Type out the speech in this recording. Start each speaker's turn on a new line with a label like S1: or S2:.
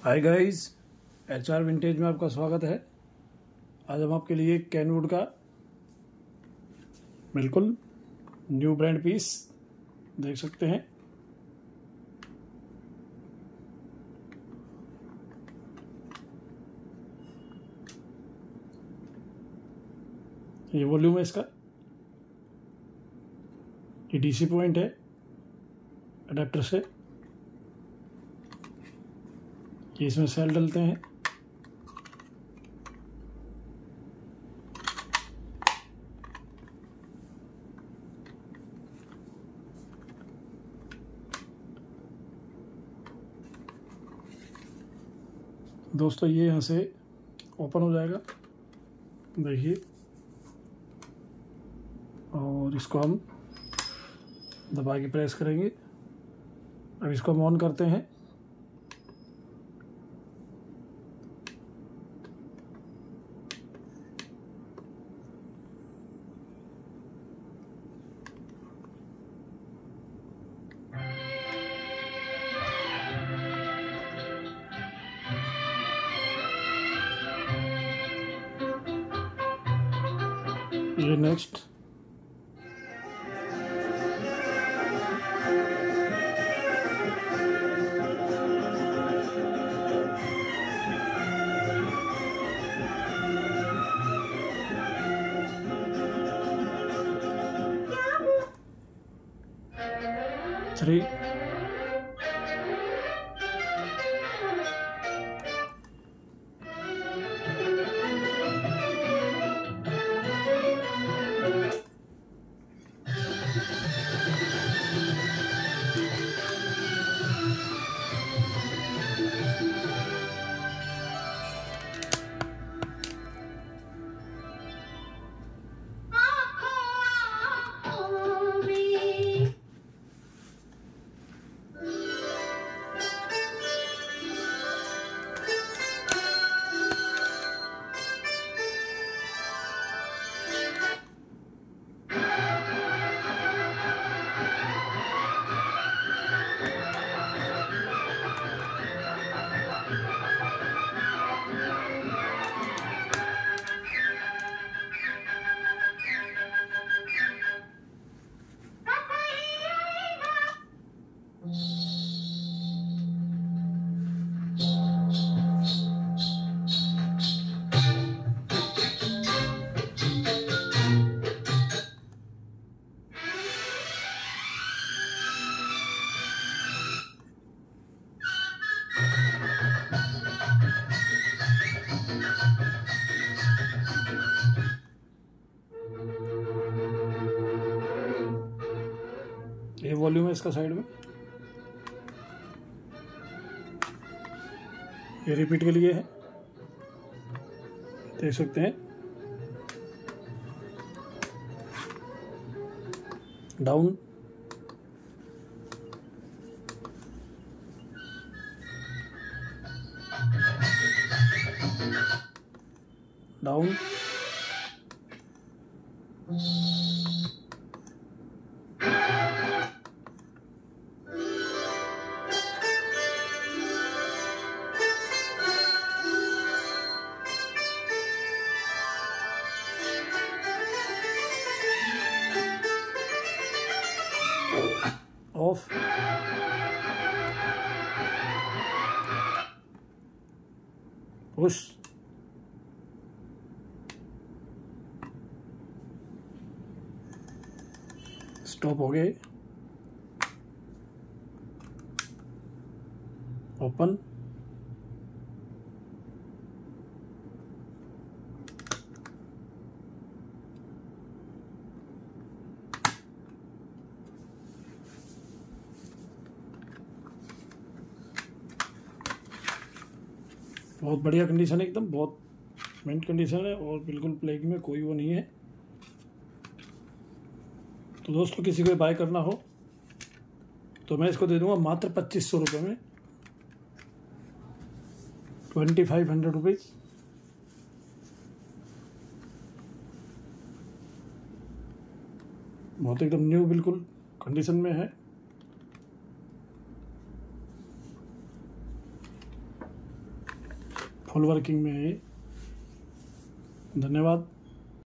S1: Hi guys, HR vintage में आपका स्वागत है। आज हम आपके लिए कैनवुड का बिल्कुल न्यू ब्रांड पीस देख सकते हैं। ये वॉल्यूम है इसका, ये DC पॉइंट है अडेप्टर से। ये इसमें सेल डलते हैं। दोस्तों ये यहाँ से ओपन हो जाएगा, देखिए, और इसको हम दबा के प्रेस करेंगे। अब इसको हम ऑन करते हैं। ये नेक्स्ट थ्री, ये वॉल्यूम है इसका साइड में। ये रिपीट के लिए है, देख सकते हैं। Down, down, off, push, stop हो गए, ओपन, बहुत बढ़िया कंडीशन है, एकदम बहुत मिंट कंडीशन है और बिल्कुल प्लेग में कोई वो नहीं है। तो दोस्तों किसी को बाय करना हो तो मैं इसको दे दूंगा मात्र 2500 रुपये में, 2500 रुपीज़। बहुत एकदम न्यू बिल्कुल कंडीशन में है। फुल वर्किंग में है ये। धन्यवाद।